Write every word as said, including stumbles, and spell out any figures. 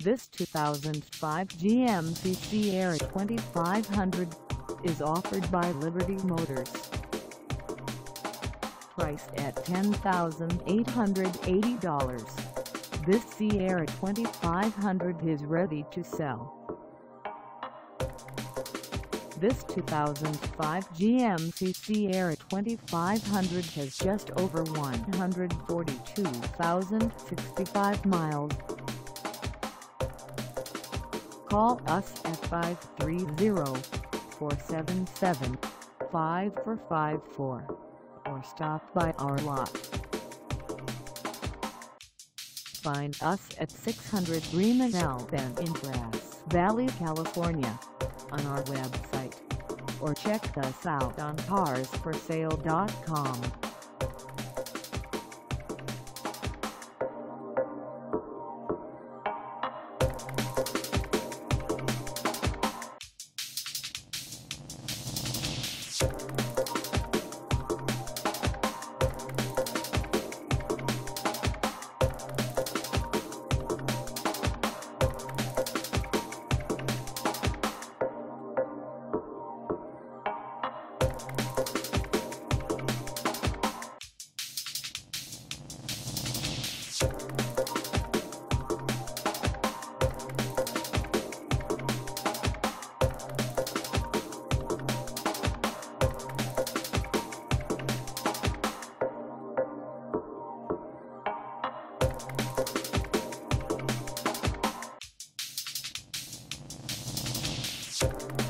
This two thousand five G M C Sierra twenty-five hundred is offered by Liberty Motors. Priced at ten thousand eight hundred eighty dollars, this Sierra twenty-five hundred is ready to sell. This two thousand five G M C Sierra twenty-five hundred has just over one hundred forty-two thousand sixty-five miles. Call us at five three zero, four seven seven, five four five four or stop by our lot. Find us at six hundred Freeman in Grass Valley, California on our website, or check us out on cars for sale dot com. You